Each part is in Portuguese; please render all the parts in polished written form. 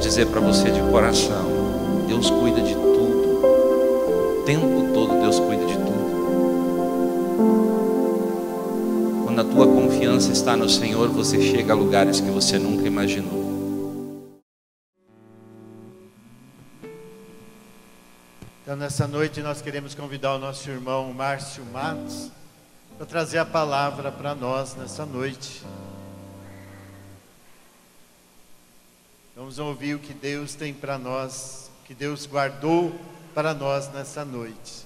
dizer para você de coração: Deus cuida de tudo. O tempo todo Deus cuida de tudo. Quando a tua confiança está no Senhor, você chega a lugares que você nunca imaginou. Então, nessa noite, nós queremos convidar o nosso irmão Márcio Matos para trazer a palavra para nós nessa noite. Vamos ouvir o que Deus tem para nós, o que Deus guardou para nós nessa noite.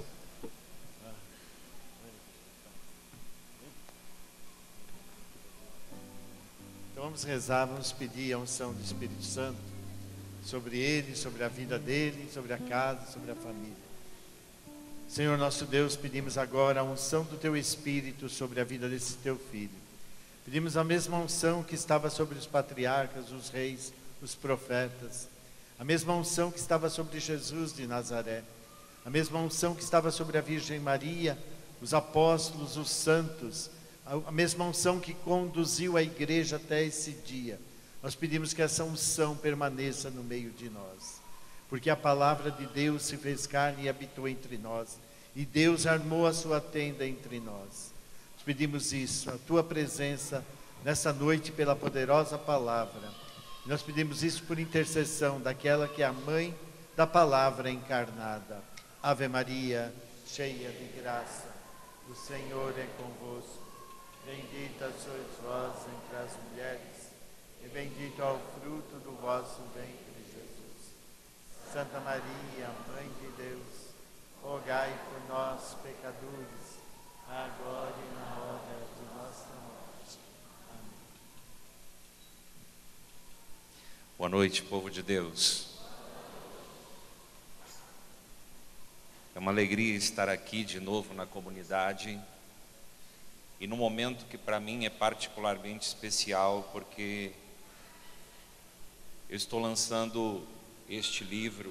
Então vamos rezar, vamos pedir a unção do Espírito Santo sobre ele, sobre a vida dele, sobre a casa, sobre a família. Senhor nosso Deus, pedimos agora a unção do Teu Espírito sobre a vida desse Teu Filho. Pedimos a mesma unção que estava sobre os patriarcas, os reis, os profetas. A mesma unção que estava sobre Jesus de Nazaré. A mesma unção que estava sobre a Virgem Maria, os apóstolos, os santos. A mesma unção que conduziu a igreja até esse dia. Nós pedimos que essa unção permaneça no meio de nós, porque a palavra de Deus se fez carne e habitou entre nós, e Deus armou a sua tenda entre nós. Nós pedimos isso, a tua presença nessa noite pela poderosa palavra. E nós pedimos isso por intercessão daquela que é a mãe da palavra encarnada. Ave Maria, cheia de graça, o Senhor é convosco. Bendita sois vós entre as mulheres, e bendito é o fruto do vosso ventre, Jesus. Santa Maria, Mãe de Deus, rogai por nós, pecadores, agora e na hora de nossa morte. Amém. Boa noite, povo de Deus. É uma alegria estar aqui de novo na comunidade, e num momento que para mim é particularmente especial, porque eu estou lançando este livro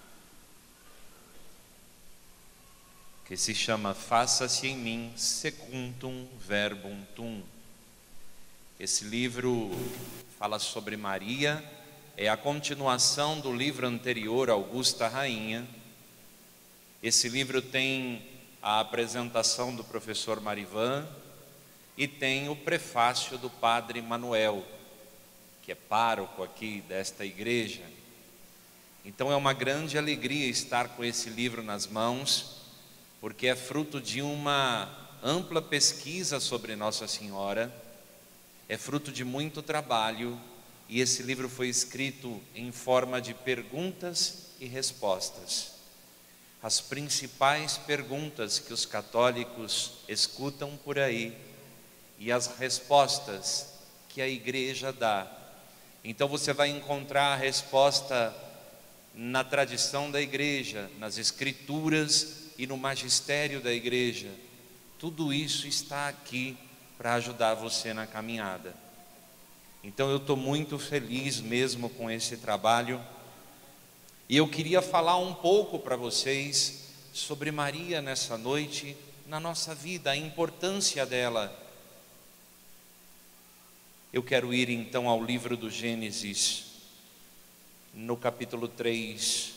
que se chama Faça-se em mim secundum verbum tuum. Esse livro fala sobre Maria, é a continuação do livro anterior, Augusta Rainha. Esse livro tem a apresentação do professor Marivan e tem o prefácio do padre Manuel, que é pároco aqui desta igreja. Então é uma grande alegria estar com esse livro nas mãos, porque é fruto de uma ampla pesquisa sobre Nossa Senhora, é fruto de muito trabalho, e esse livro foi escrito em forma de perguntas e respostas. As principais perguntas que os católicos escutam por aí e as respostas que a igreja dá. Então você vai encontrar a resposta na tradição da igreja, nas escrituras e no magistério da igreja. Tudo isso está aqui para ajudar você na caminhada. Então eu estou muito feliz mesmo com esse trabalho. E eu queria falar um pouco para vocês sobre Maria nessa noite, na nossa vida, a importância dela. Eu quero ir então ao livro do Gênesis, no capítulo 3,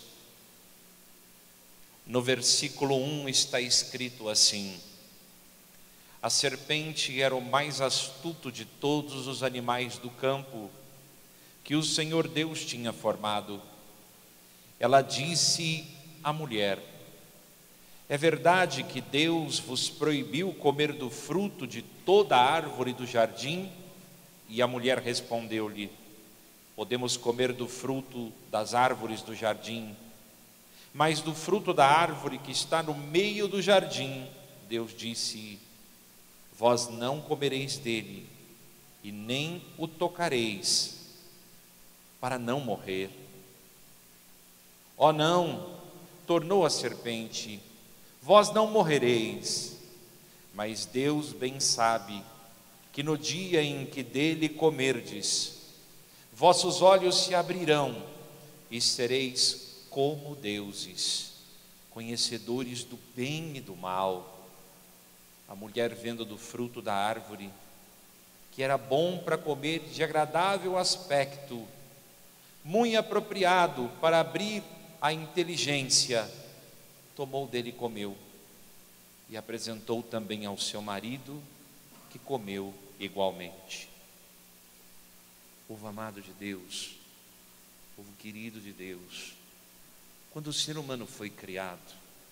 no versículo 1 está escrito assim: a serpente era o mais astuto de todos os animais do campo que o Senhor Deus tinha formado. Ela disse à mulher: é verdade que Deus vos proibiu comer do fruto de toda a árvore do jardim? E a mulher respondeu-lhe: podemos comer do fruto das árvores do jardim, mas do fruto da árvore que está no meio do jardim, Deus disse: vós não comereis dele, e nem o tocareis, para não morrer. Oh não, tornou a serpente, vós não morrereis, mas Deus bem sabe que no dia em que dele comerdes, vossos olhos se abrirão e sereis como deuses, conhecedores do bem e do mal. A mulher, vendo do fruto da árvore, que era bom para comer, de agradável aspecto, muito apropriado para abrir a inteligência, tomou dele e comeu, e apresentou também ao seu marido, que comeu igualmente. Povo amado de Deus, povo querido de Deus, quando o ser humano foi criado,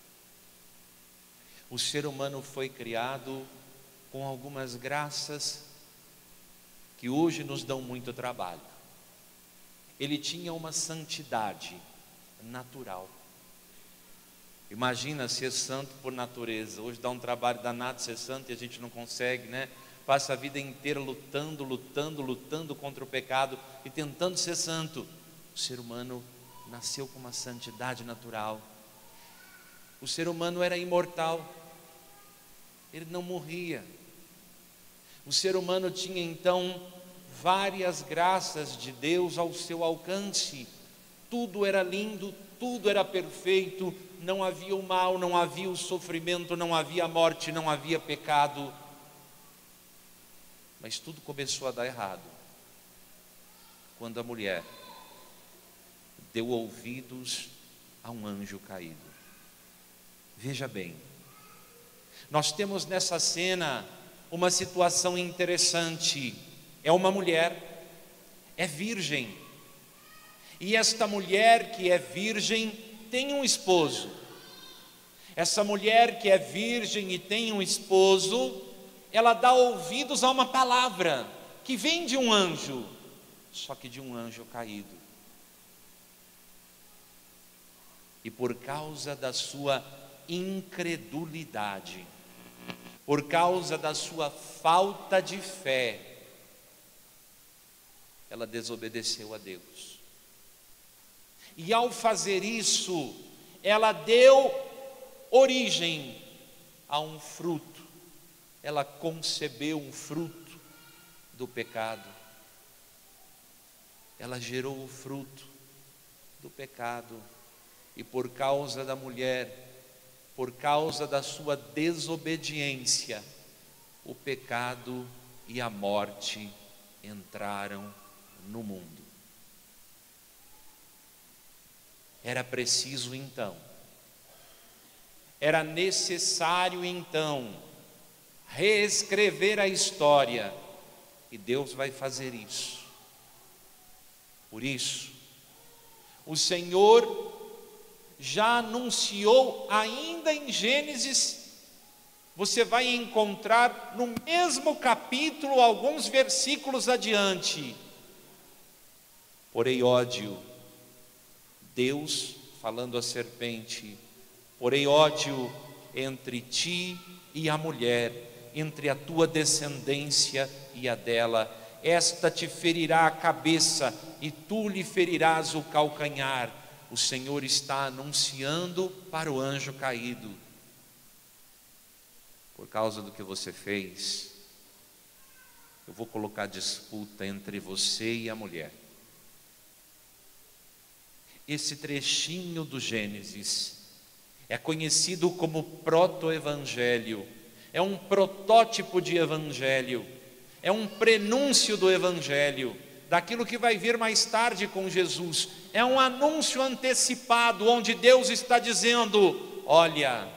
o ser humano foi criado com algumas graças que hoje nos dão muito trabalho. Ele tinha uma santidade natural. Imagina ser santo por natureza. Hoje dá um trabalho danado ser santo e a gente não consegue, né? Passa a vida inteira lutando contra o pecado e tentando ser santo. O ser humano nasceu com uma santidade natural. O ser humano era imortal. Ele não morria. O ser humano tinha então várias graças de Deus ao seu alcance. Tudo era lindo, tudo era perfeito, não havia o mal, não havia o sofrimento, não havia morte, não havia pecado. Mas tudo começou a dar errado quando a mulher deu ouvidos a um anjo caído. Veja bem, nós temos nessa cena uma situação interessante. É uma mulher, é virgem, e esta mulher que é virgem tem um esposo. Essa mulher que é virgem e tem um esposo, ela dá ouvidos a uma palavra que vem de um anjo, só que de um anjo caído. E por causa da sua incredulidade, por causa da sua falta de fé, ela desobedeceu a Deus. E ao fazer isso, ela deu origem a um fruto. Ela concebeu um fruto do pecado. Ela gerou o fruto do pecado. E por causa da mulher, por causa da sua desobediência, o pecado e a morte entraram no mundo. Era preciso então, era necessário então, reescrever a história, e Deus vai fazer isso. Por isso, o Senhor já anunciou ainda em Gênesis. Você vai encontrar no mesmo capítulo, alguns versículos adiante: porém ódio, Deus falando à serpente, porém ódio entre ti e a mulher, entre a tua descendência e a dela, esta te ferirá a cabeça e tu lhe ferirás o calcanhar. O Senhor está anunciando para o anjo caído: por causa do que você fez, eu vou colocar disputa entre você e a mulher. Esse trechinho do Gênesis é conhecido como proto-evangelho, é um protótipo de evangelho, é um prenúncio do evangelho, daquilo que vai vir mais tarde com Jesus. É um anúncio antecipado, onde Deus está dizendo: olha,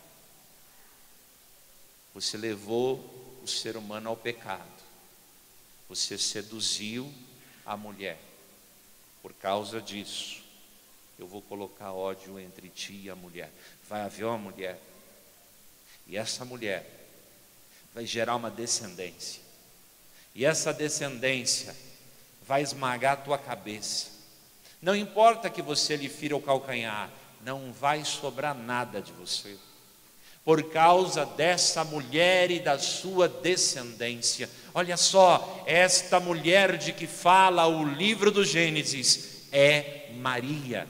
você levou o ser humano ao pecado, você seduziu a mulher. Por causa disso, eu vou colocar ódio entre ti e a mulher. Vai haver uma mulher, e essa mulher vai gerar uma descendência, e essa descendência vai esmagar a tua cabeça. Não importa que você lhe fira o calcanhar, não vai sobrar nada de você. Por causa dessa mulher e da sua descendência. Olha só, esta mulher de que fala o livro do Gênesis é Maria.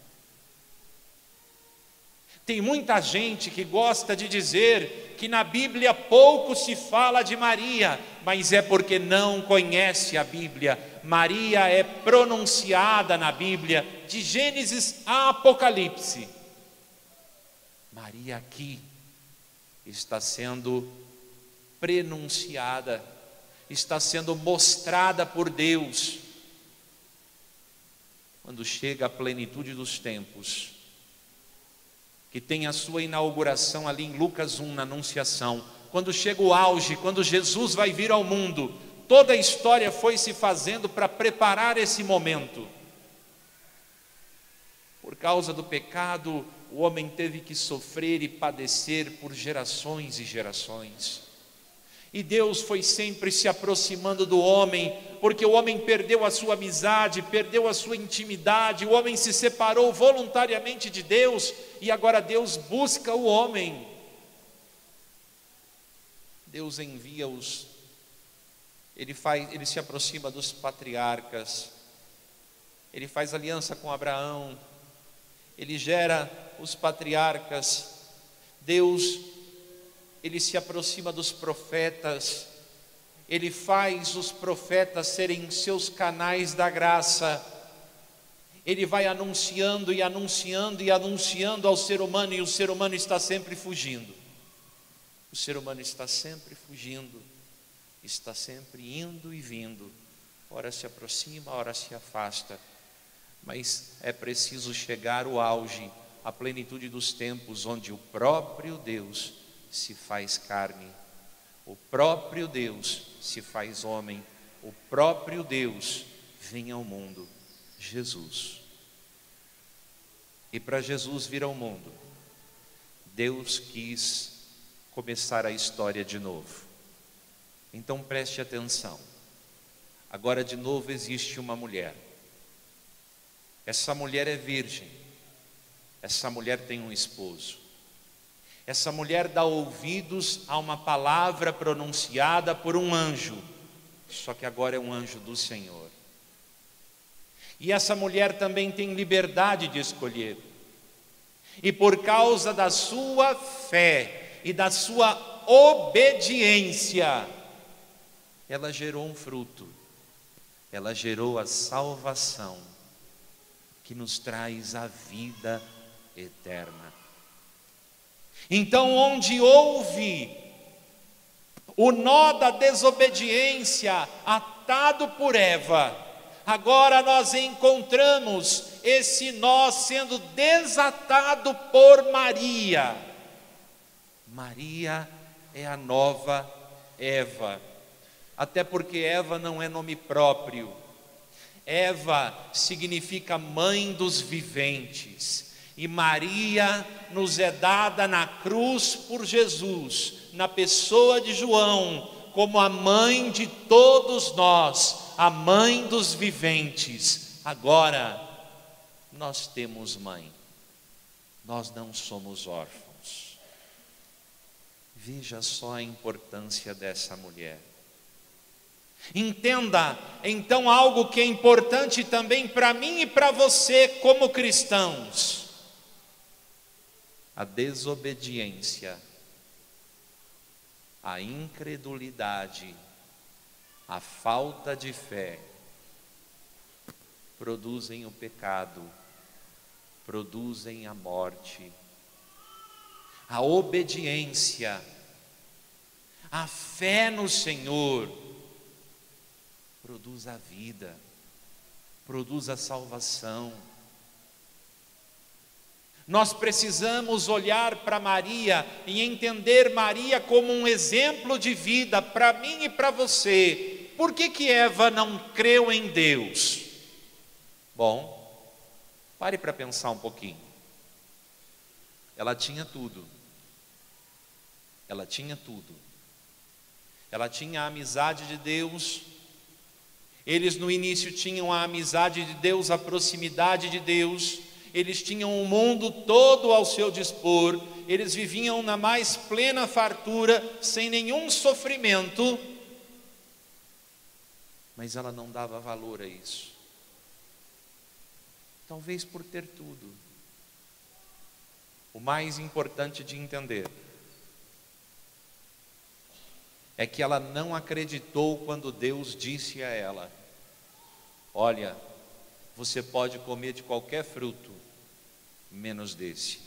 Tem muita gente que gosta de dizer que na Bíblia pouco se fala de Maria, mas é porque não conhece a Bíblia. Maria é pronunciada na Bíblia de Gênesis a Apocalipse. Maria aqui está sendo prenunciada, está sendo mostrada por Deus. quando chega a plenitude dos tempos, que tem a sua inauguração ali em Lucas 1, na Anunciação, quando chega o auge, quando Jesus vai vir ao mundo, toda a história foi se fazendo para preparar esse momento. Por causa do pecado, o homem teve que sofrer e padecer por gerações e gerações. E Deus foi sempre se aproximando do homem, porque o homem perdeu a sua amizade, perdeu a sua intimidade, o homem se separou voluntariamente de Deus, e agora Deus busca o homem. Deus envia-os, ele se aproxima dos patriarcas, ele faz aliança com Abraão, ele gera os patriarcas. Deus, ele se aproxima dos profetas, ele faz os profetas serem seus canais da graça, ele vai anunciando e anunciando e anunciando ao ser humano, e o ser humano está sempre fugindo. O ser humano está sempre fugindo, está sempre indo e vindo, ora se aproxima, ora se afasta, mas é preciso chegar ao auge, à plenitude dos tempos, onde o próprio Deus se faz carne, o próprio Deus se faz homem, o próprio Deus vem ao mundo, Jesus. E para Jesus vir ao mundo, Deus quis começar a história de novo. Então preste atenção. Agora de novo existe uma mulher. Essa mulher é virgem. Essa mulher tem um esposo. Essa mulher dá ouvidos a uma palavra pronunciada por um anjo, só que agora é um anjo do Senhor. E essa mulher também tem liberdade de escolher. E por causa da sua fé e da sua obediência, ela gerou um fruto. Ela gerou a salvação, que nos traz a vida eterna. Então, onde houve o nó da desobediência atado por Eva, agora nós encontramos esse nó sendo desatado por Maria. Maria é a nova Eva, até porque Eva não é nome próprio. Eva significa mãe dos viventes, e Maria nos é dada na cruz por Jesus, na pessoa de João, como a mãe de todos nós, a mãe dos viventes. Agora, nós temos mãe, nós não somos órfãos. Veja só a importância dessa mulher. Entenda, então, algo que é importante também para mim e para você como cristãos. A desobediência, a incredulidade, a falta de fé produzem o pecado, produzem a morte. A obediência, a fé no Senhor produz a vida, produz a salvação. Nós precisamos olhar para Maria e entender Maria como um exemplo de vida para mim e para você. Por que Eva não creu em Deus? Bom, pare para pensar um pouquinho. Ela tinha tudo. Ela tinha tudo. Ela tinha a amizade de Deus. Eles no início tinham a amizade de Deus, a proximidade de Deus. Eles tinham o mundo todo ao seu dispor, eles viviam na mais plena fartura, sem nenhum sofrimento, mas ela não dava valor a isso, talvez por ter tudo. O mais importante de entender é que ela não acreditou quando Deus disse a ela: olha, você pode comer de qualquer fruto, menos desse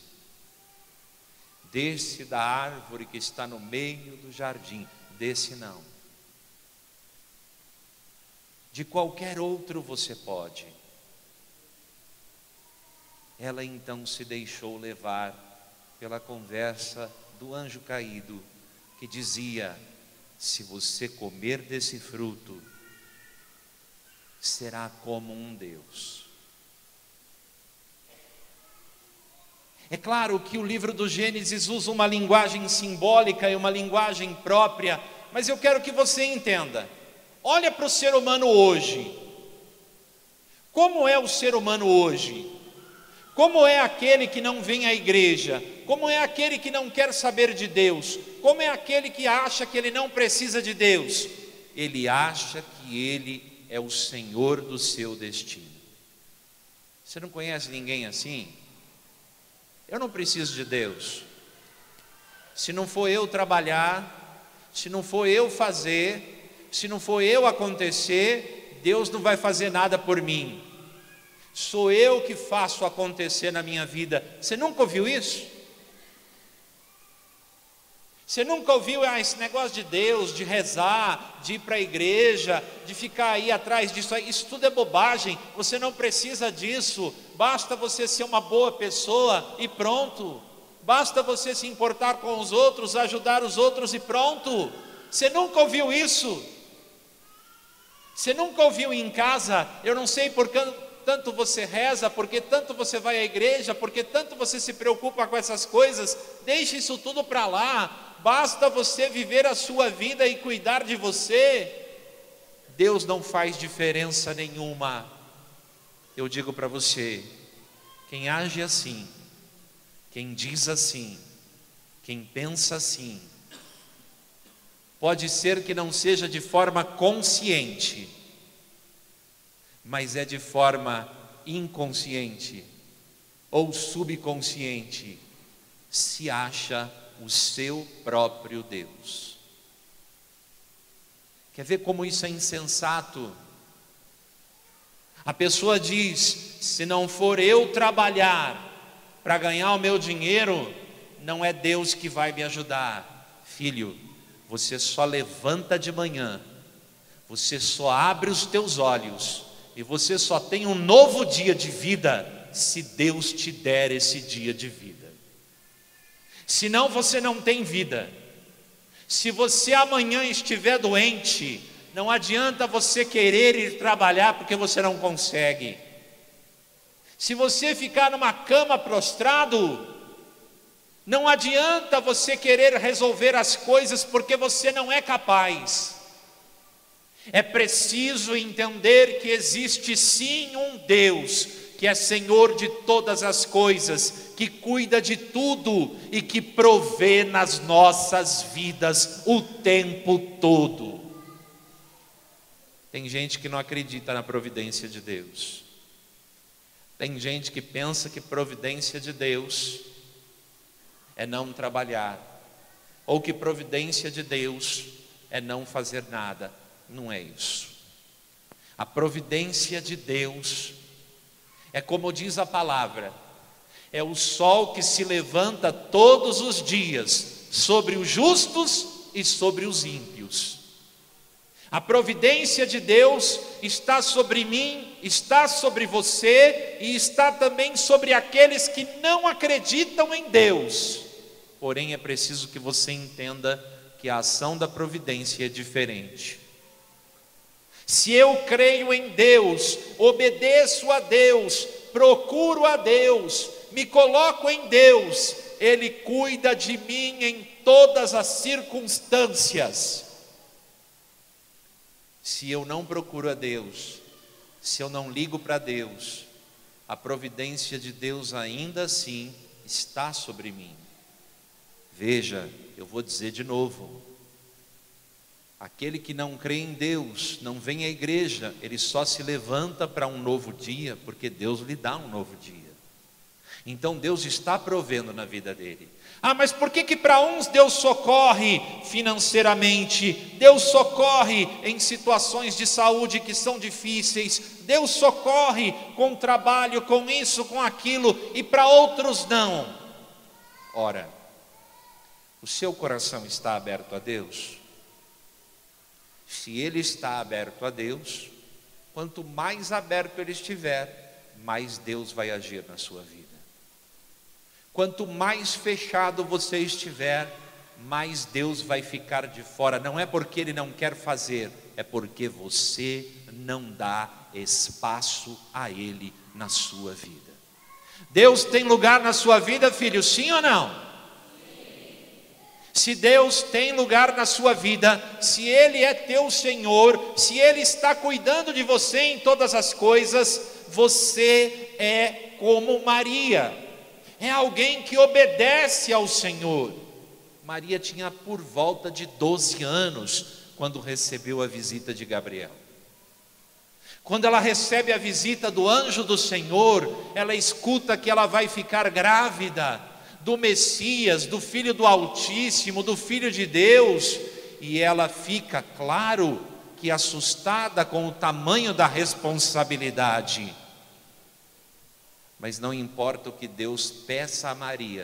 da árvore que está no meio do jardim, desse não. De qualquer outro você pode, Ela então se deixou levar pela conversa do anjo caído, que dizia: se você comer desse fruto, será como um Deus. É claro que o livro do Gênesis usa uma linguagem simbólica e uma linguagem própria, mas eu quero que você entenda. Olha para o ser humano hoje. Como é o ser humano hoje? Como é aquele que não vem à igreja? Como é aquele que não quer saber de Deus? Como é aquele que acha que ele não precisa de Deus? Ele acha que ele é o Senhor do seu destino. Você não conhece ninguém assim? Eu não preciso de Deus. Se não for eu trabalhar, se não for eu fazer, se não for eu acontecer, Deus não vai fazer nada por mim. Sou eu que faço acontecer na minha vida. Você nunca ouviu isso? Você nunca ouviu esse negócio de Deus, de rezar, de ir para a igreja, de ficar aí atrás disso aí? Isso tudo é bobagem. Você não precisa disso. Basta você ser uma boa pessoa e pronto. Basta você se importar com os outros, ajudar os outros e pronto. Você nunca ouviu isso? Você nunca ouviu em casa? Eu não sei por que tanto você reza, porque tanto você vai à igreja, porque tanto você se preocupa com essas coisas. Deixe isso tudo para lá. Basta você viver a sua vida e cuidar de você. Deus não faz diferença nenhuma. Eu digo para você, quem age assim, quem diz assim, quem pensa assim, pode ser que não seja de forma consciente, mas é de forma inconsciente ou subconsciente, se acha o seu próprio Deus. Quer ver como isso é insensato? A pessoa diz: se não for eu trabalhar para ganhar o meu dinheiro, não é Deus que vai me ajudar. Filho, você só levanta de manhã, você só abre os teus olhos e você só tem um novo dia de vida se Deus te der esse dia de vida. Senão você não tem vida. Se você amanhã estiver doente, não adianta você querer ir trabalhar porque você não consegue. Se você ficar numa cama prostrado, não adianta você querer resolver as coisas porque você não é capaz. É preciso entender que existe sim um Deus, que é Senhor de todas as coisas, que cuida de tudo e que provê nas nossas vidas o tempo todo. Tem gente que não acredita na providência de Deus. Tem gente que pensa que providência de Deus é não trabalhar, ou que providência de Deus é não fazer nada. Não é isso. A providência de Deus é como diz a palavra, é o sol que se levanta todos os dias sobre os justos e sobre os ímpios. A providência de Deus está sobre mim, está sobre você e está também sobre aqueles que não acreditam em Deus. Porém, é preciso que você entenda que a ação da providência é diferente. Se eu creio em Deus, obedeço a Deus, procuro a Deus, me coloco em Deus, Ele cuida de mim em todas as circunstâncias. Se eu não procuro a Deus, se eu não ligo para Deus, a providência de Deus ainda assim está sobre mim. Veja, eu vou dizer de novo. Aquele que não crê em Deus, não vem à igreja, ele só se levanta para um novo dia, porque Deus lhe dá um novo dia. Então Deus está provendo na vida dele. Ah, mas por que para uns Deus socorre financeiramente? Deus socorre em situações de saúde que são difíceis. Deus socorre com trabalho, com isso, com aquilo, e para outros não. Ora, o seu coração está aberto a Deus? Se ele está aberto a Deus, quanto mais aberto ele estiver, mais Deus vai agir na sua vida. Quanto mais fechado você estiver, mais Deus vai ficar de fora. Não é porque Ele não quer fazer, é porque você não dá espaço a Ele na sua vida. Deus tem lugar na sua vida, filho, sim ou não? Se Deus tem lugar na sua vida, se Ele é teu Senhor, se Ele está cuidando de você em todas as coisas, você é como Maria, é alguém que obedece ao Senhor. Maria tinha por volta de 12 anos quando recebeu a visita de Gabriel. Quando ela recebe a visita do anjo do Senhor, ela escuta que ela vai ficar grávida do Messias, do Filho do Altíssimo, do Filho de Deus, e ela fica, claro, que assustada com o tamanho da responsabilidade. Mas não importa o que Deus peça a Maria,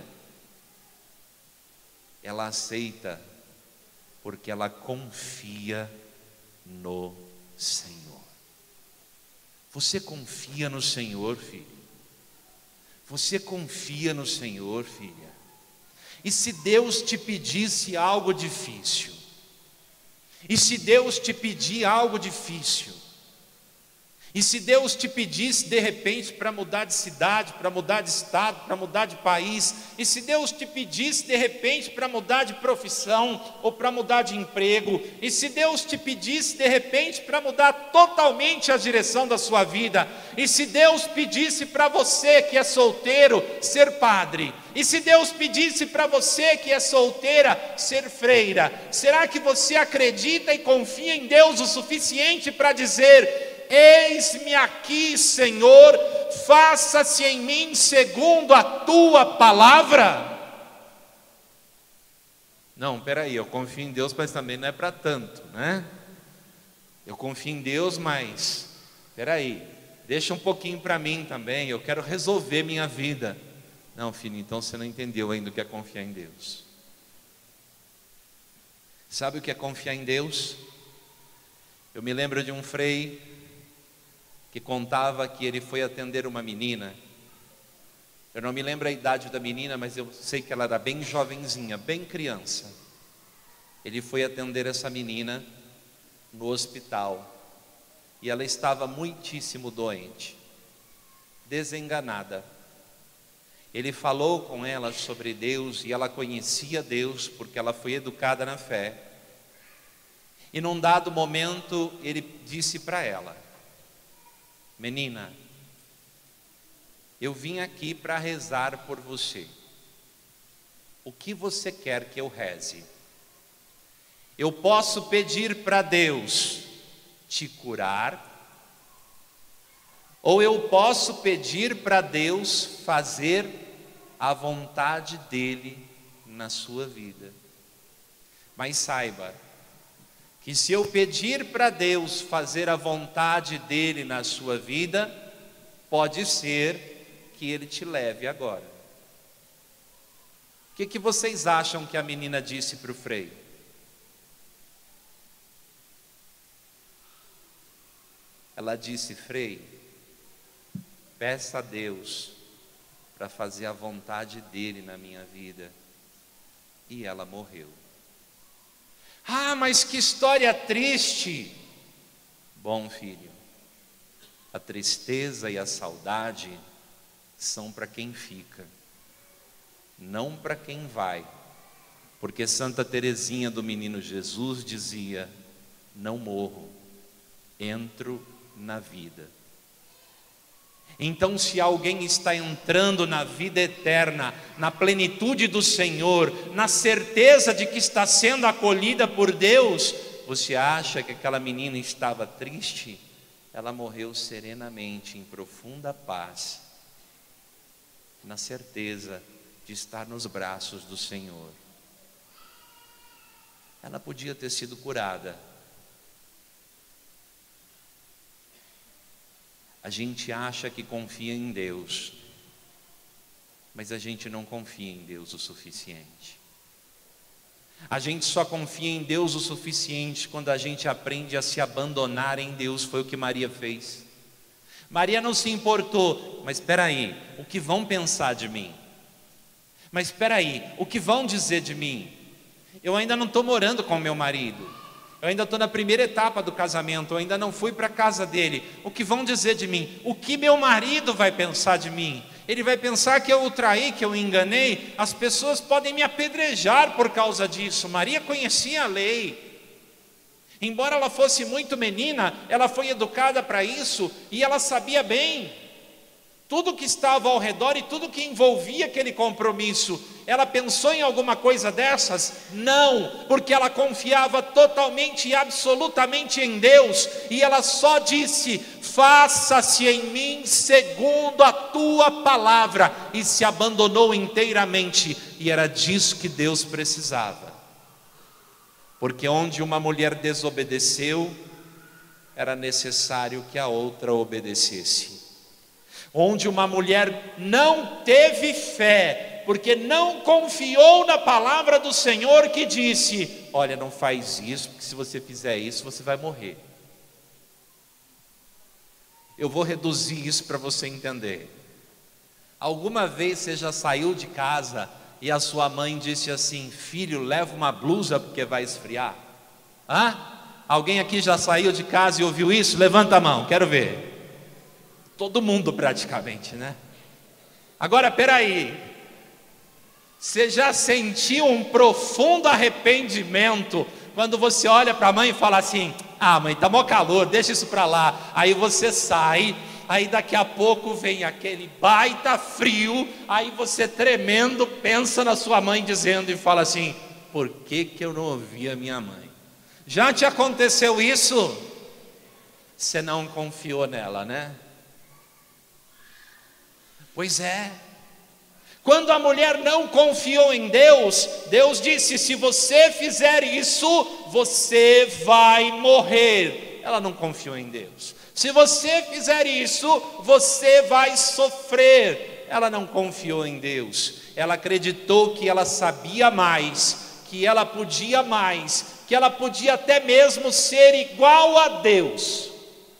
ela aceita, porque ela confia no Senhor. Você confia no Senhor, filho? Você confia no Senhor, filha? E se Deus te pedisse algo difícil? E se Deus te pedir algo difícil? E se Deus te pedisse de repente para mudar de cidade, para mudar de estado, para mudar de país? E se Deus te pedisse de repente para mudar de profissão ou para mudar de emprego? E se Deus te pedisse de repente para mudar totalmente a direção da sua vida? E se Deus pedisse para você que é solteiro ser padre? E se Deus pedisse para você que é solteira ser freira? Será que você acredita e confia em Deus o suficiente para dizer: eis-me aqui, Senhor, faça-se em mim segundo a tua palavra? Não, peraí, eu confio em Deus, mas também não é para tanto, né? Eu confio em Deus, mas peraí, deixa um pouquinho para mim também, eu quero resolver minha vida. Não, filho, então você não entendeu ainda o que é confiar em Deus. Sabe o que é confiar em Deus? Eu me lembro de um frei que contava que ele foi atender uma menina. Eu não me lembro a idade da menina, mas eu sei que ela era bem jovenzinha, bem criança. Ele foi atender essa menina no hospital e ela estava muitíssimo doente, desenganada. Ele falou com ela sobre Deus e ela conhecia Deus porque ela foi educada na fé. E num dado momento ele disse para ela: menina, eu vim aqui para rezar por você. O que você quer que eu reze? Eu posso pedir para Deus te curar, ou eu posso pedir para Deus fazer a vontade dEle na sua vida. Mas saiba que se eu pedir para Deus fazer a vontade dEle na sua vida, pode ser que Ele te leve agora. O que vocês acham que a menina disse para o frei? Ela disse: frei, peça a Deus para fazer a vontade dEle na minha vida. E ela morreu. Ah, mas que história triste. Bom, filho, a tristeza e a saudade são para quem fica, não para quem vai. Porque Santa Teresinha do Menino Jesus dizia: não morro, entro na vida. Então, se alguém está entrando na vida eterna, na plenitude do Senhor, na certeza de que está sendo acolhida por Deus, você acha que aquela menina estava triste? Ela morreu serenamente, em profunda paz, na certeza de estar nos braços do Senhor. Ela podia ter sido curada. A gente acha que confia em Deus, mas a gente não confia em Deus o suficiente. A gente só confia em Deus o suficiente quando a gente aprende a se abandonar em Deus. Foi o que Maria fez. Maria não se importou, mas espera aí, o que vão pensar de mim? Mas espera aí, o que vão dizer de mim? Eu ainda não estou morando com meu marido, eu ainda estou na primeira etapa do casamento, eu ainda não fui para a casa dele. O que vão dizer de mim? O que meu marido vai pensar de mim? Ele vai pensar que eu o traí, que eu o enganei. As pessoas podem me apedrejar por causa disso. Maria conhecia a lei. Embora ela fosse muito menina, ela foi educada para isso e ela sabia bem tudo que estava ao redor e tudo que envolvia aquele compromisso. Ela pensou em alguma coisa dessas? Não, porque ela confiava totalmente e absolutamente em Deus, e ela só disse: faça-se em mim segundo a tua palavra, e se abandonou inteiramente, e era disso que Deus precisava, porque onde uma mulher desobedeceu, era necessário que a outra obedecesse. Onde uma mulher não teve fé, porque não confiou na palavra do Senhor que disse: olha, não faz isso, porque se você fizer isso, você vai morrer. Eu vou reduzir isso para você entender. Alguma vez você já saiu de casa e a sua mãe disse assim: filho, leva uma blusa porque vai esfriar? Alguém aqui já saiu de casa e ouviu isso? Levanta a mão, quero ver. Todo mundo praticamente, né? Agora, peraí, você já sentiu um profundo arrependimento quando você olha para a mãe e fala assim: mãe, tá mó calor, deixa isso para lá. Aí você sai, aí daqui a pouco vem aquele baita frio, aí você tremendo pensa na sua mãe dizendo e fala assim: por que eu não ouvi a minha mãe? Já te aconteceu isso? Você não confiou nela, né? Pois é. Quando a mulher não confiou em Deus, Deus disse: se você fizer isso, você vai morrer. Ela não confiou em Deus. Se você fizer isso, você vai sofrer. Ela não confiou em Deus. Ela acreditou que ela sabia mais, que ela podia mais, que ela podia até mesmo ser igual a Deus.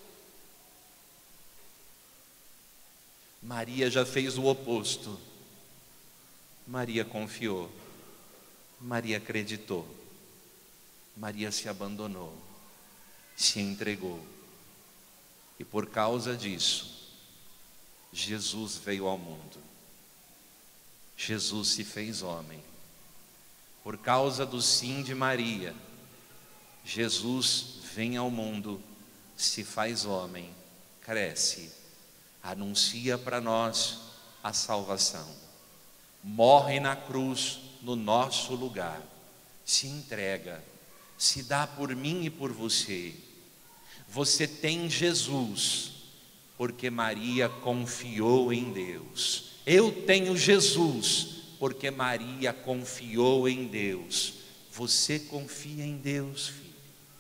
Maria já fez o oposto. Maria confiou, Maria acreditou, Maria se abandonou, se entregou. E por causa disso, Jesus veio ao mundo. Jesus se fez homem. Por causa do sim de Maria, Jesus vem ao mundo, se faz homem, cresce, anuncia para nós a salvação, morre na cruz no nosso lugar, se entrega, se dá por mim e por você. Você tem Jesus, porque Maria confiou em Deus. Eu tenho Jesus, porque Maria confiou em Deus. Você confia em Deus, filho?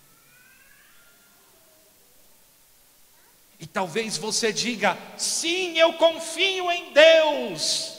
E talvez você diga: sim, eu confio em Deus.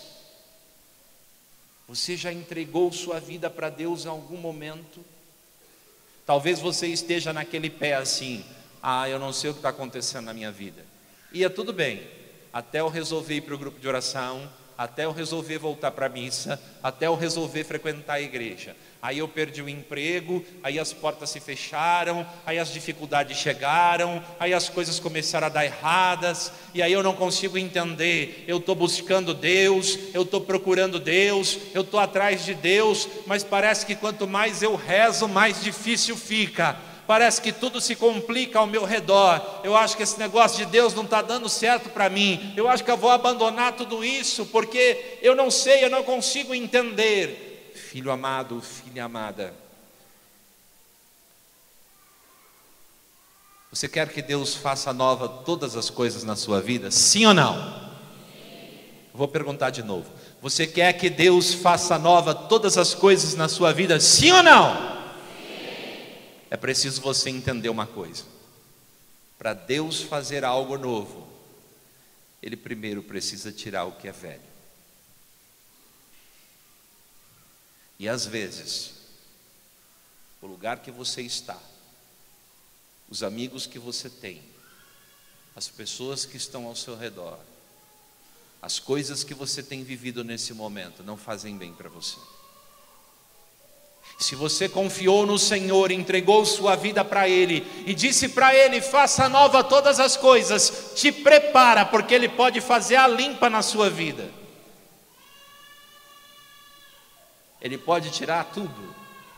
Você já entregou sua vida para Deus em algum momento? Talvez você esteja naquele pé assim: eu não sei o que está acontecendo na minha vida. E é tudo bem, até eu resolver ir para o grupo de oração, até eu resolver voltar para a missa, até eu resolver frequentar a igreja. Aí eu perdi o emprego, aí as portas se fecharam, aí as dificuldades chegaram, aí as coisas começaram a dar erradas, e aí eu não consigo entender. Eu estou buscando Deus, eu estou procurando Deus, eu estou atrás de Deus, mas parece que quanto mais eu rezo, mais difícil fica. Parece que tudo se complica ao meu redor. Eu acho que esse negócio de Deus não está dando certo para mim. Eu acho que eu vou abandonar tudo isso, porque eu não sei, eu não consigo entender. Filho amado, filha amada, você quer que Deus faça nova todas as coisas na sua vida? Sim ou não? Vou perguntar de novo. Você quer que Deus faça nova todas as coisas na sua vida? Sim ou não? É preciso você entender uma coisa: para Deus fazer algo novo, Ele primeiro precisa tirar o que é velho. E às vezes, o lugar que você está, os amigos que você tem, as pessoas que estão ao seu redor, as coisas que você tem vivido nesse momento não fazem bem para você. Se você confiou no Senhor, entregou sua vida para Ele e disse para Ele: faça nova todas as coisas, te prepara, porque Ele pode fazer a limpa na sua vida. Ele pode tirar tudo,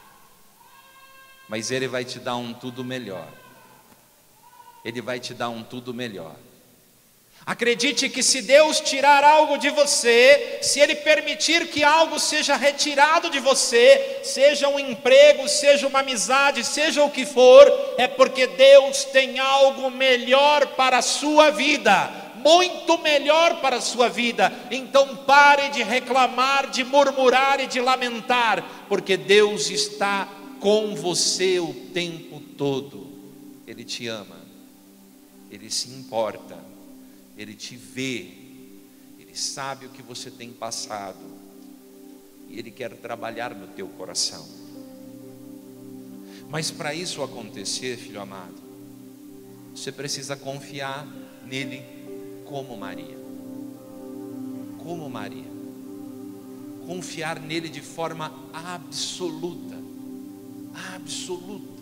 mas Ele vai te dar um tudo melhor. Ele vai te dar um tudo melhor. Acredite que se Deus tirar algo de você, se Ele permitir que algo seja retirado de você, seja um emprego, seja uma amizade, seja o que for, é porque Deus tem algo melhor para a sua vida, muito melhor para a sua vida. Então pare de reclamar, de murmurar e de lamentar, porque Deus está com você o tempo todo. Ele te ama, Ele se importa, Ele te vê, Ele sabe o que você tem passado, e Ele quer trabalhar no teu coração. Mas para isso acontecer, filho amado, você precisa confiar nele como Maria. Como Maria. Confiar nele de forma absoluta. Absoluta.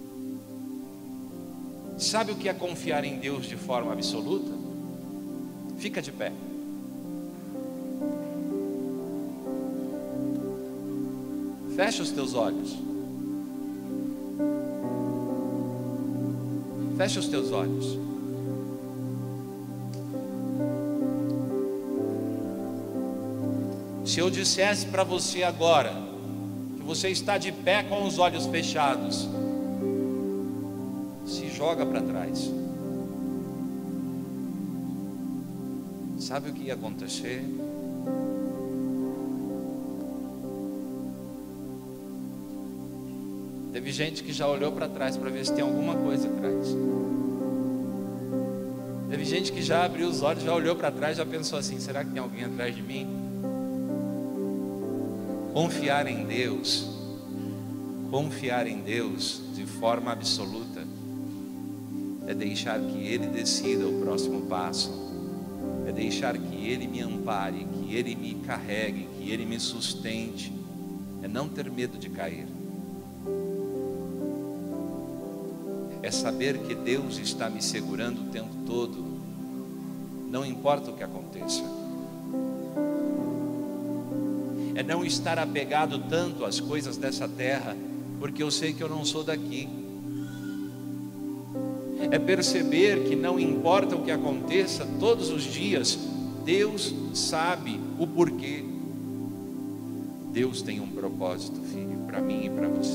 Sabe o que é confiar em Deus de forma absoluta? Fica de pé. Fecha os teus olhos. Fecha os teus olhos. Se eu dissesse para você agora que você está de pé com os olhos fechados, se joga para trás. Sabe o que ia acontecer? Teve gente que já olhou para trás para ver se tem alguma coisa atrás. Teve gente que já abriu os olhos, já olhou para trás, já pensou assim: será que tem alguém atrás de mim? Confiar em Deus de forma absoluta, é deixar que Ele decida o próximo passo. É deixar que Ele me ampare, que Ele me carregue, que Ele me sustente. É não ter medo de cair. É saber que Deus está me segurando o tempo todo, não importa o que aconteça. É não estar apegado tanto às coisas dessa terra, porque eu sei que eu não sou daqui. É perceber que não importa o que aconteça todos os dias, Deus sabe o porquê. Deus tem um propósito, filho, para mim e para você.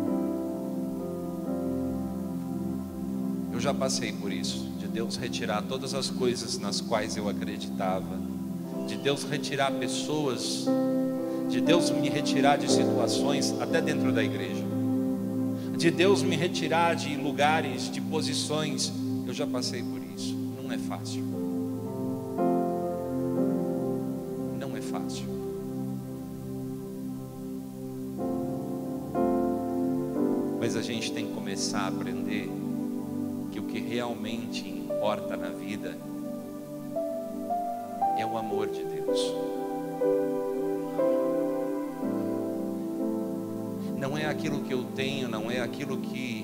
Eu já passei por isso, de Deus retirar todas as coisas nas quais eu acreditava, de Deus retirar pessoas, de Deus me retirar de situações, até dentro da igreja, de Deus me retirar de lugares, de posições. Eu já passei por isso. Não é fácil. Não é fácil. Mas a gente tem que começar a aprender que o que realmente importa na vida é o amor de Deus. Não é aquilo que eu tenho, não é aquilo que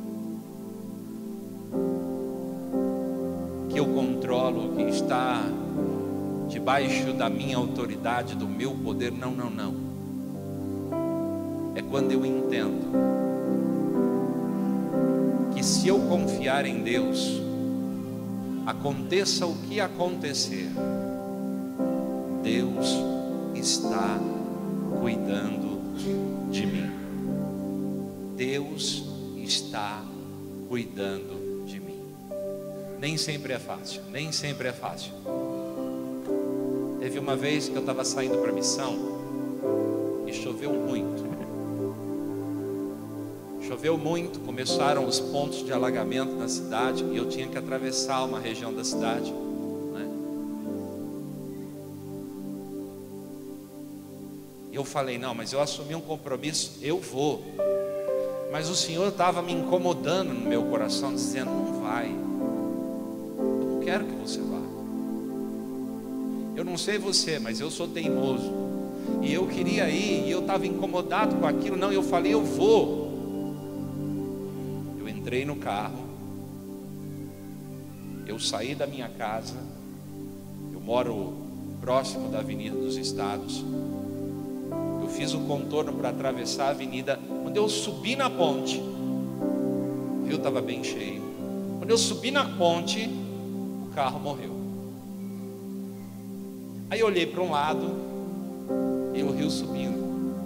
eu controlo, que está debaixo da minha autoridade, do meu poder. Não, não, não. É quando eu entendo que se eu confiar em Deus, aconteça o que acontecer, Deus está cuidando de mim. Deus está cuidando de mim. Nem sempre é fácil, nem sempre é fácil. Teve uma vez que eu estava saindo para a missão e choveu muito. Choveu muito, começaram os pontos de alagamento na cidade e eu tinha que atravessar uma região da cidade, né? Eu falei: não, mas eu assumi um compromisso, eu vou. Mas o Senhor estava me incomodando no meu coração, dizendo: não vai, eu não quero que você vá. Eu não sei você, mas eu sou teimoso. E eu queria ir, e eu estava incomodado com aquilo. Não, eu falei, eu vou. Eu entrei no carro, eu saí da minha casa. Eu moro próximo da Avenida dos Estados. Eu fiz o contorno para atravessar a avenida. Quando eu subi na ponte, o rio estava bem cheio. Quando eu subi na ponte, o carro morreu. Aí eu olhei para um lado e o rio subindo.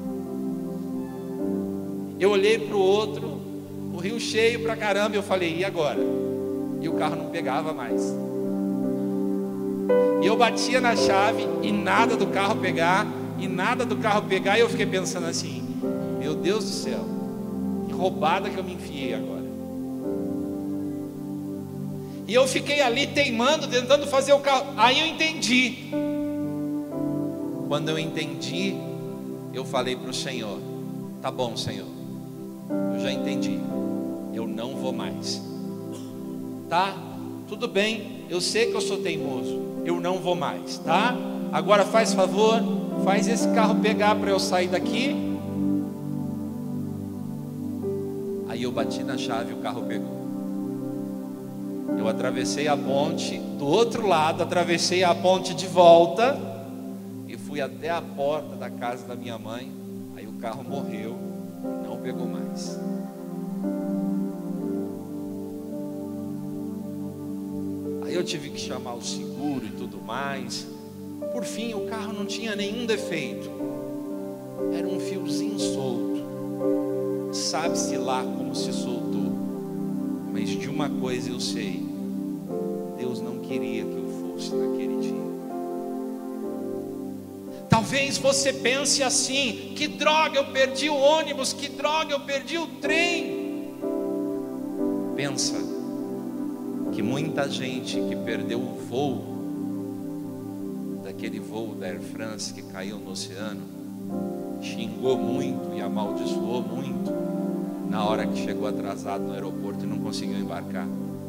Eu olhei para o outro, o rio cheio pra caramba. Eu falei, e agora? E o carro não pegava mais. E eu batia na chave e nada do carro pegar. E nada do carro pegar. E eu fiquei pensando assim, meu Deus do céu, que roubada que eu me enfiei agora. E eu fiquei ali teimando, tentando fazer o carro. Aí eu entendi. Quando eu entendi, eu falei para o Senhor, tá bom, Senhor, eu já entendi, eu não vou mais. Tá, tudo bem, eu sei que eu sou teimoso, eu não vou mais, tá? Agora faz favor, faz esse carro pegar para eu sair daqui. Aí eu bati na chave e o carro pegou. Eu atravessei a ponte do outro lado, atravessei a ponte de volta e fui até a porta da casa da minha mãe. Aí o carro morreu e não pegou mais. Aí eu tive que chamar o seguro e tudo mais. Por fim, o carro não tinha nenhum defeito. Era um fiozinho solto. Sabe-se lá como se soltou. Mas de uma coisa eu sei: Deus não queria que eu fosse naquele dia. Talvez você pense assim: que droga, eu perdi o ônibus, que droga, eu perdi o trem. Pensa que muita gente que perdeu o voo, daquele voo da Air France que caiu no oceano, xingou muito e amaldiçoou muito na hora que chegou atrasado no aeroporto e não conseguiu embarcar.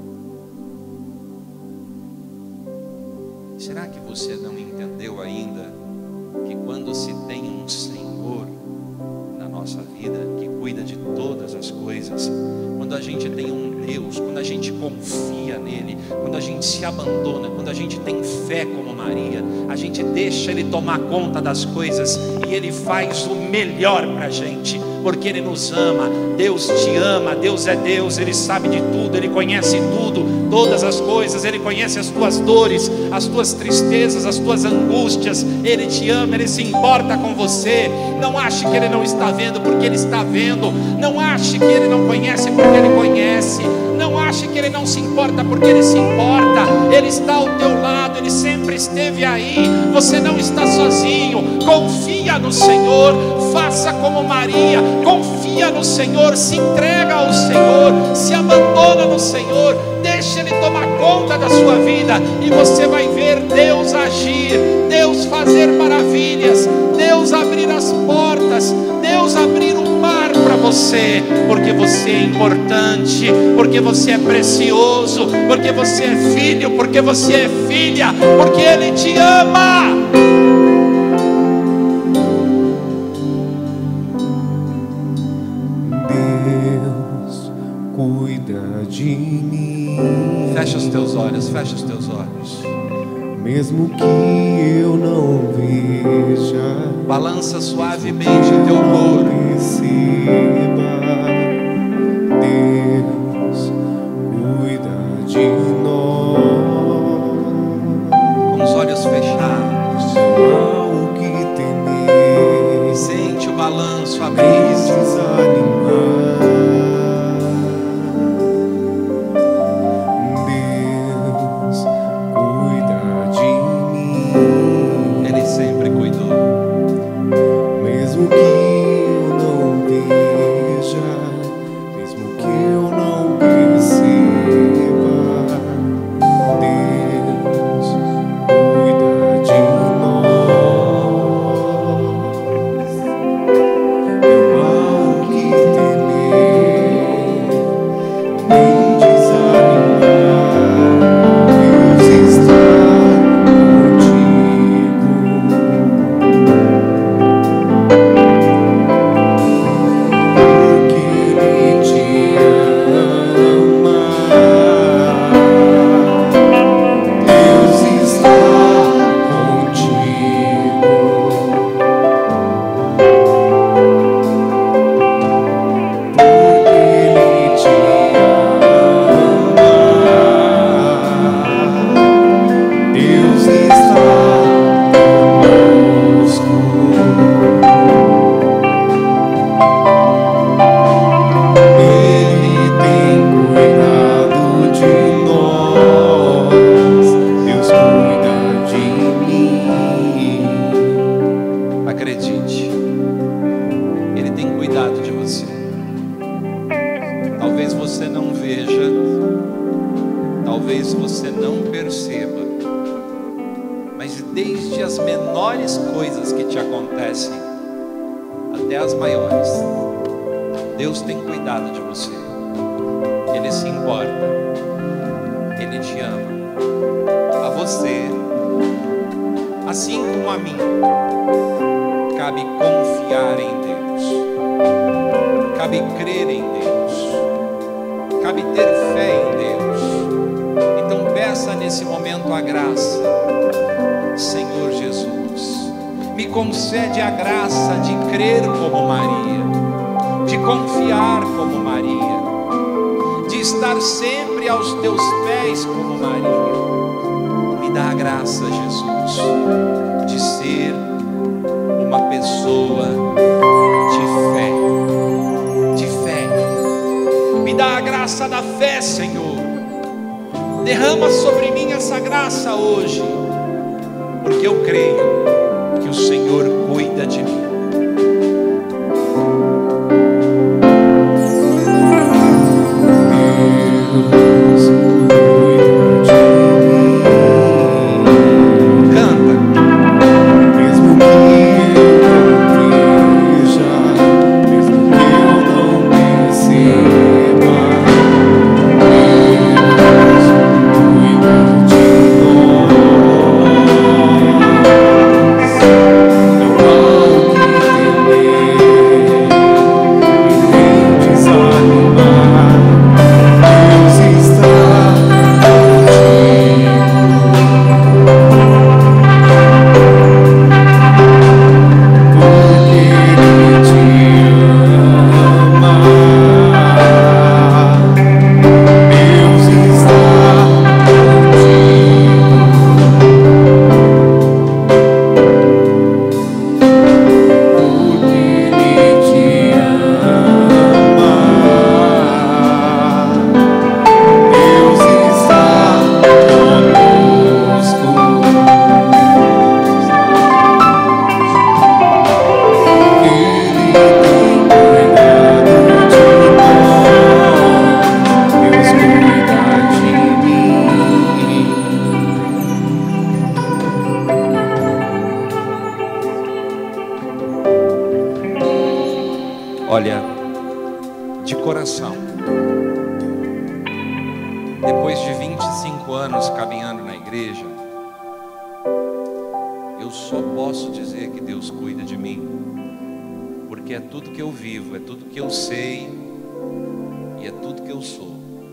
Será que você não entendeu ainda que quando se tem um Senhor na nossa vida, que cuida de todas as coisas, quando a gente tem um Deus, quando a gente confia nele, quando a gente se abandona, quando a gente tem fé como Maria, a gente deixa ele tomar conta das coisas e ele faz o melhor para a gente, porque ele nos ama. Deus te ama, Deus é Deus, ele sabe de tudo, ele conhece tudo, todas as coisas, ele conhece as tuas dores, as tuas tristezas, as tuas angústias. Ele te ama, ele se importa com você. Não ache que ele não está vendo, porque ele está vendo. Não ache que ele não conhece, porque ele conhece. Não ache que ele não se importa, porque ele se importa. Ele está ao teu lado, ele sempre esteve aí. Você não está sozinho. Confia no Senhor, faça como Maria, confia no Senhor, se entrega ao Senhor, se abandona no Senhor, deixa ele tomar conta da sua vida e você vai ver Deus agir, Deus fazer maravilhas, Deus abrir as portas, Deus abrir um mar para você, porque você é importante, porque você é precioso, porque você é filho, porque você é filha, porque Ele te ama. Deus cuida de mim. Fecha os teus olhos, fecha os teus olhos. Mesmo que eu não veja, balança suavemente o teu corpo. Perceba, Deus cuida de nós. Com os olhos fechados, não há o que temer. Sente o balanço, a Nem brisa. desanimar. Ele sempre cuidou. Mesmo que eu não veja, acredite, Ele tem cuidado de você. Talvez você não veja, talvez você não perceba, mas desde as menores coisas que te acontecem até as maiores, Deus tem cuidado de você. Ele se importa, Ele te ama. A você, assim como a mim, cabe confiar em Deus, cabe crer em Deus, cabe ter fé em Deus. Então peça nesse momento a graça. Senhor Jesus, me concede a graça de crer como Maria, de confiar como Maria, de estar sempre aos teus pés como Maria. Me dá a graça, Jesus, de ser uma pessoa de fé, de fé. Me dá a graça da fé, Senhor. Derrama sobre mim essa graça hoje, porque eu creio que o Senhor cuida de mim. Olha, de coração, depois de 25 anos caminhando na igreja, eu só posso dizer que Deus cuida de mim, porque é tudo que eu vivo, é tudo que eu sei e é tudo que eu sou.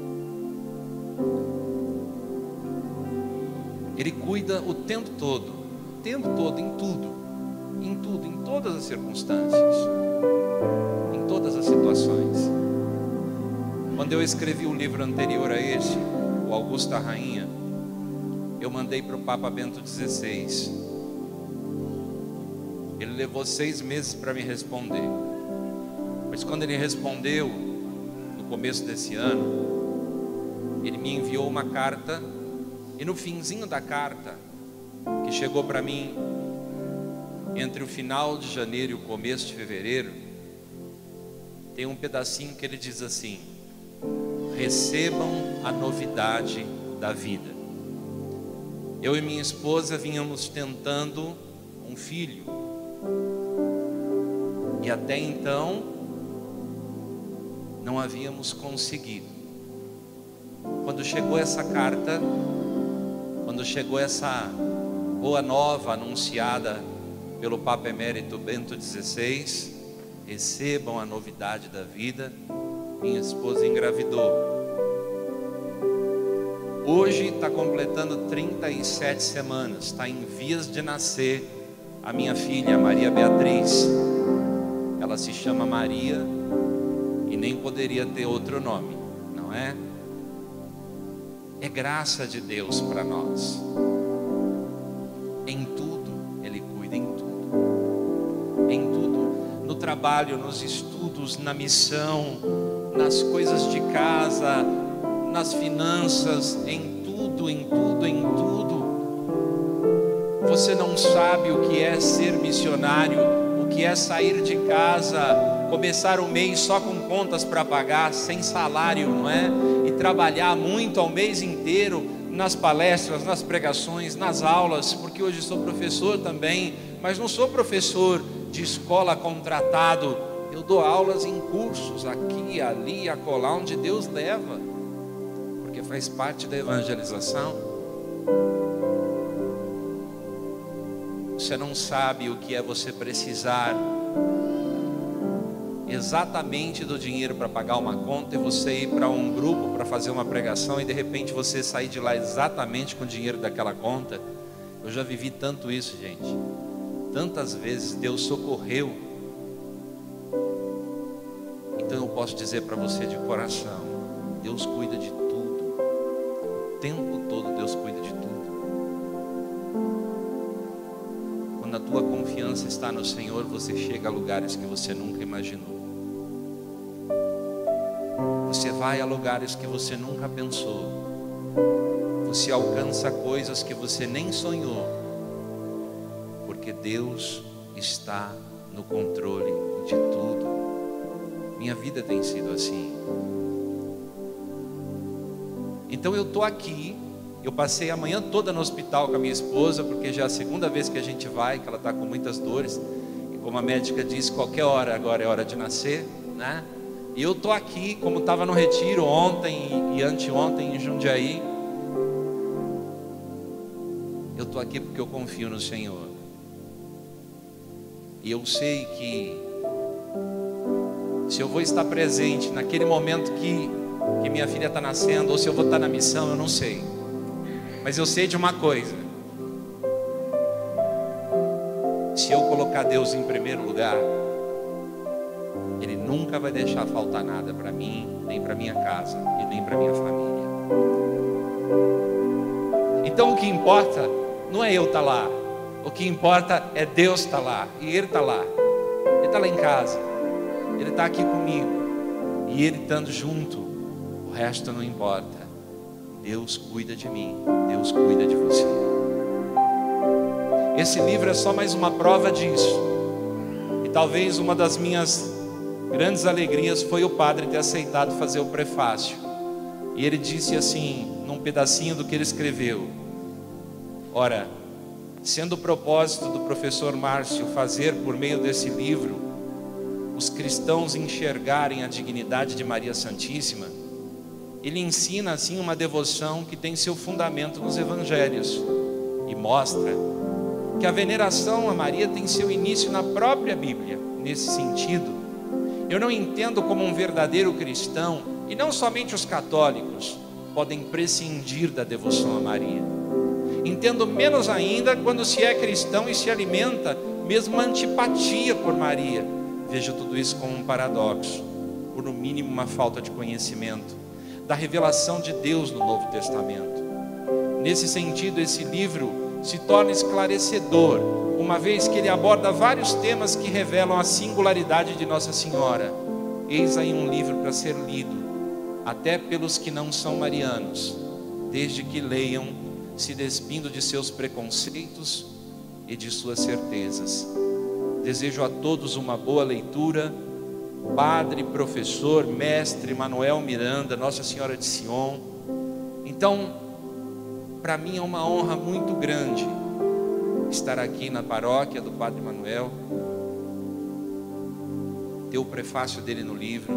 Ele cuida o tempo todo, em tudo, em todas as circunstâncias, em todas as situações. Quando eu escrevi o livro anterior a este, o Augusta Rainha, eu mandei para o Papa Bento XVI. Ele levou 6 meses para me responder, mas quando ele respondeu, no começo desse ano, ele me enviou uma carta, e no finzinho da carta, que chegou para mim entre o final de janeiro e o começo de fevereiro, tem um pedacinho que ele diz assim: recebam a novidade da vida. Eu e minha esposa vínhamos tentando um filho, e até então não havíamos conseguido. Quando chegou essa carta, quando chegou essa boa nova anunciada pelo Papa Emérito Bento XVI, recebam a novidade da vida, minha esposa engravidou. Hoje está completando 37 semanas, está em vias de nascer a minha filha, Maria Beatriz. Ela se chama Maria e nem poderia ter outro nome, não é? É graça de Deus para nós. Em tudo, Ele cuida, em tudo. Em tudo. No trabalho, nos estudos, na missão, nas coisas de casa, nas finanças, em tudo, em tudo, em tudo. Você não sabe o que é ser missionário que é sair de casa, começar o mês só com contas para pagar, sem salário, não é? E trabalhar muito ao mês inteiro nas palestras, nas pregações, nas aulas, porque hoje sou professor também, mas não sou professor de escola contratado. Eu dou aulas em cursos aqui, ali, acolá, onde Deus leva, porque faz parte da evangelização. Você não sabe o que é você precisar exatamente do dinheiro para pagar uma conta e você ir para um grupo para fazer uma pregação e de repente você sair de lá exatamente com o dinheiro daquela conta. Eu já vivi tanto isso, gente. Tantas vezes Deus socorreu. Então eu posso dizer para você de coração, Deus cuida de tudo. O tempo todo Deus cuida de tudo. Quando a tua confiança está no Senhor, você chega a lugares que você nunca imaginou. Você vai a lugares que você nunca pensou. Você alcança coisas que você nem sonhou. Porque Deus está no controle de tudo. Minha vida tem sido assim. Então eu estou aqui. Eu passei a manhã toda no hospital com a minha esposa, porque já é a segunda vez que a gente vai, que ela está com muitas dores. E como a médica disse, qualquer hora agora é hora de nascer, né? E eu estou aqui, como estava no retiro ontem e anteontem em Jundiaí. Eu estou aqui porque eu confio no Senhor. E eu sei que se eu vou estar presente naquele momento que minha filha está nascendo, ou se eu vou estar na missão, eu não sei. Mas eu sei de uma coisa: se eu colocar Deus em primeiro lugar, Ele nunca vai deixar faltar nada para mim, nem para minha casa e nem para minha família. Então o que importa não é eu estar lá. O que importa é Deus estar lá. E Ele está lá. Ele está lá em casa. Ele está aqui comigo. E Ele estando junto, o resto não importa. Deus cuida de mim. Deus cuida de você. Esse livro é só mais uma prova disso. E talvez uma das minhas grandes alegrias foi o padre ter aceitado fazer o prefácio. E ele disse assim, num pedacinho do que ele escreveu: ora, sendo o propósito do professor Márcio fazer por meio desse livro os cristãos enxergarem a dignidade de Maria Santíssima, ele ensina assim uma devoção que tem seu fundamento nos evangelhos e mostra que a veneração a Maria tem seu início na própria Bíblia. Nesse sentido, eu não entendo como um verdadeiro cristão, e não somente os católicos, podem prescindir da devoção a Maria. Entendo menos ainda quando se é cristão e se alimenta mesmo uma antipatia por Maria. Vejo tudo isso como um paradoxo, ou no mínimo uma falta de conhecimento da revelação de Deus no Novo Testamento. Nesse sentido, esse livro se torna esclarecedor, uma vez que ele aborda vários temas que revelam a singularidade de Nossa Senhora. Eis aí um livro para ser lido, até pelos que não são marianos, desde que leiam, se despindo de seus preconceitos e de suas certezas. Desejo a todos uma boa leitura. Padre, professor, mestre Manuel Miranda, Nossa Senhora de Sion. Então, para mim é uma honra muito grande estar aqui na paróquia do Padre Manuel, ter o prefácio dele no livro.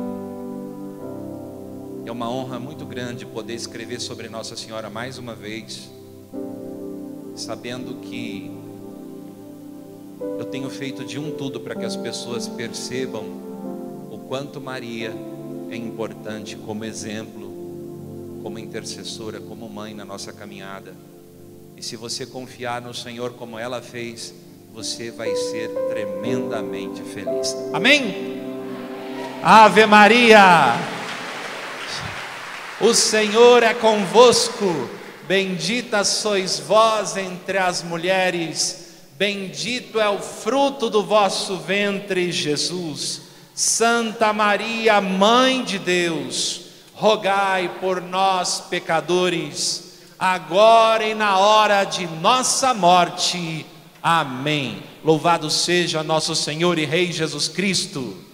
É uma honra muito grande poder escrever sobre Nossa Senhora mais uma vez, sabendo que eu tenho feito de tudo para que as pessoas percebam o quanto Maria é importante como exemplo, como intercessora, como mãe na nossa caminhada. E se você confiar no Senhor como ela fez, você vai ser tremendamente feliz. Amém? Ave Maria! O Senhor é convosco, bendita sois vós entre as mulheres, bendito é o fruto do vosso ventre, Jesus. Santa Maria, Mãe de Deus, rogai por nós, pecadores, agora e na hora de nossa morte. Amém. Louvado seja nosso Senhor e Rei Jesus Cristo.